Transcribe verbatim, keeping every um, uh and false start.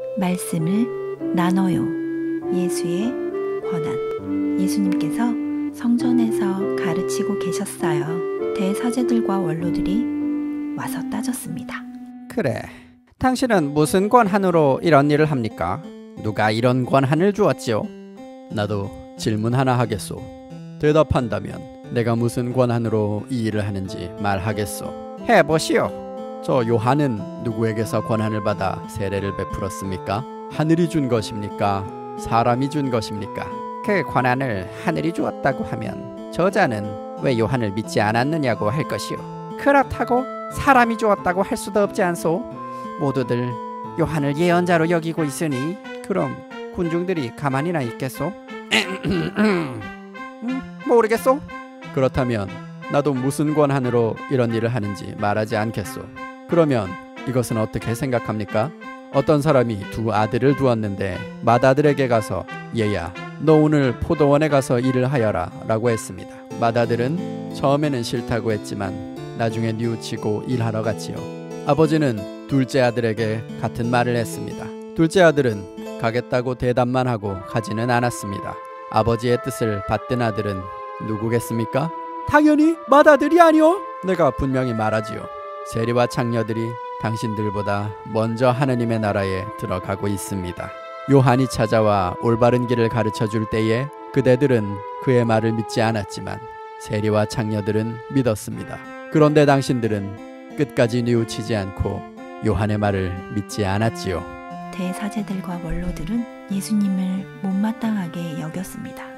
말씀을 나눠요. 예수의 권한. 예수님께서 성전에서 가르치고 계셨어요. 대사제들과 원로들이 와서 따졌습니다. 그래, 당신은 무슨 권한으로 이런 일을 합니까? 누가 이런 권한을 주었지요? 나도 질문 하나 하겠소. 대답한다면 내가 무슨 권한으로 이 일을 하는지 말하겠소. 해보시오. 저 요한은 누구에게서 권한을 받아 세례를 베풀었습니까? 하늘이 준 것입니까? 사람이 준 것입니까? 그 권한을 하늘이 주었다고 하면 저자는 왜 요한을 믿지 않았느냐고 할 것이오. 그렇다고 사람이 주었다고 할 수도 없지 않소? 모두들 요한을 예언자로 여기고 있으니 그럼 군중들이 가만히나 있겠소? 음, 모르겠소? 그렇다면 나도 무슨 권한으로 이런 일을 하는지 말하지 않겠소. 그러면 이것은 어떻게 생각합니까? 어떤 사람이 두 아들을 두었는데 맏아들에게 가서 얘야, 너 오늘 포도원에 가서 일을 하여라 라고 했습니다. 맏아들은 처음에는 싫다고 했지만 나중에 뉘우치고 일하러 갔지요. 아버지는 둘째 아들에게 같은 말을 했습니다. 둘째 아들은 가겠다고 대답만 하고 가지는 않았습니다. 아버지의 뜻을 받든 아들은 누구겠습니까? 당연히 맏아들이 아니오. 내가 분명히 말하지요. 세리와 창녀들이 당신들보다 먼저 하느님의 나라에 들어가고 있습니다. 요한이 찾아와 올바른 길을 가르쳐 줄 때에 그대들은 그의 말을 믿지 않았지만 세리와 창녀들은 믿었습니다. 그런데 당신들은 끝까지 뉘우치지 않고 요한의 말을 믿지 않았지요. 대사제들과 원로들은 예수님을 못마땅하게 여겼습니다.